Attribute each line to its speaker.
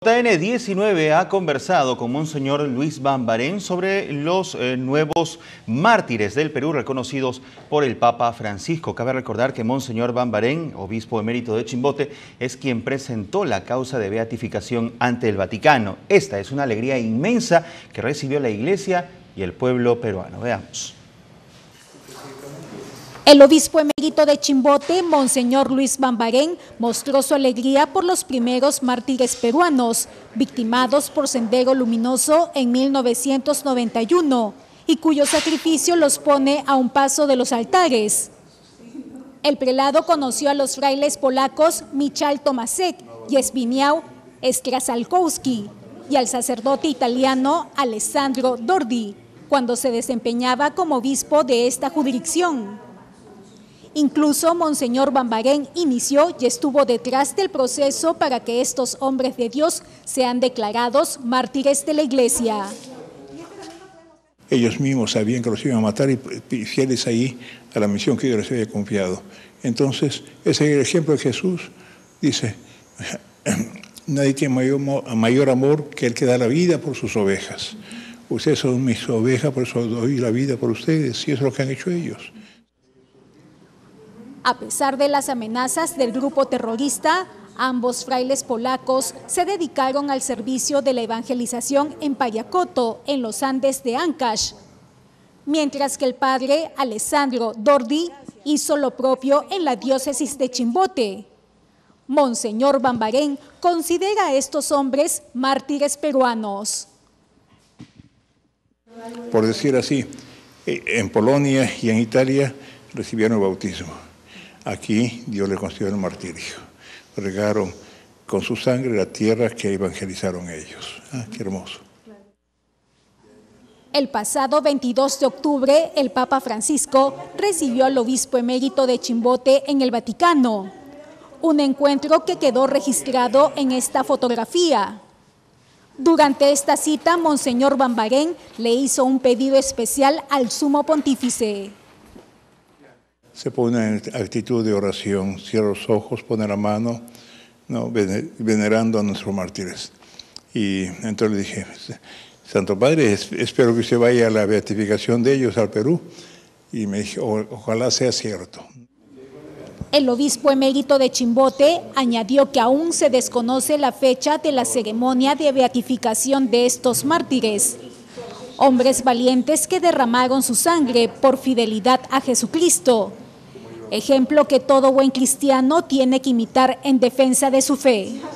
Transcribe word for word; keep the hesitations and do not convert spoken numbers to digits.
Speaker 1: T N diecinueve ha conversado con Monseñor Luis Bambarén sobre los eh, nuevos mártires del Perú reconocidos por el Papa Francisco. Cabe recordar que Monseñor Bambarén, obispo emérito de Chimbote, es quien presentó la causa de beatificación ante el Vaticano. Esta es una alegría inmensa que recibió la Iglesia y el pueblo peruano. Veamos.
Speaker 2: El obispo emérito de Chimbote, Monseñor Luis Bambarén, mostró su alegría por los primeros mártires peruanos, victimados por Sendero Luminoso en mil novecientos noventa y uno, y cuyo sacrificio los pone a un paso de los altares. El prelado conoció a los frailes polacos Michał Tomasek y Zbigniew Skrasalkowski, y al sacerdote italiano Alessandro Dordi, cuando se desempeñaba como obispo de esta jurisdicción. Incluso Monseñor Bambarén inició y estuvo detrás del proceso para que estos hombres de Dios sean declarados mártires de la Iglesia.
Speaker 3: Ellos mismos sabían que los iban a matar y fieles ahí a la misión que Dios les había confiado. Entonces, ese es el ejemplo de Jesús. Dice, nadie tiene mayor, mayor amor que el que da la vida por sus ovejas. Ustedes son mis ovejas, por eso doy la vida por ustedes, y eso es lo que han hecho ellos.
Speaker 2: A pesar de las amenazas del grupo terrorista, ambos frailes polacos se dedicaron al servicio de la evangelización en Pallacoto, en los Andes de Ancash, mientras que el padre Alessandro Dordi hizo lo propio en la diócesis de Chimbote. Monseñor Bambarén considera a estos hombres mártires peruanos.
Speaker 3: Por decir así, en Polonia y en Italia recibieron el bautismo. Aquí Dios le concedió el martirio. Regaron con su sangre la tierra que evangelizaron ellos. Ah, qué hermoso.
Speaker 2: El pasado veintidós de octubre, el Papa Francisco recibió al obispo emérito de Chimbote en el Vaticano. Un encuentro que quedó registrado en esta fotografía. Durante esta cita, Monseñor Bambarén le hizo un pedido especial al Sumo Pontífice.
Speaker 3: Se pone en actitud de oración, cierra los ojos, pone la mano, ¿no? venerando a nuestros mártires. Y entonces le dije, Santo Padre, espero que usted vaya a la beatificación de ellos al Perú. Y me dije, ojalá sea cierto.
Speaker 2: El obispo emérito de Chimbote añadió que aún se desconoce la fecha de la ceremonia de beatificación de estos mártires. Hombres valientes que derramaron su sangre por fidelidad a Jesucristo. Ejemplo que todo buen cristiano tiene que imitar en defensa de su fe.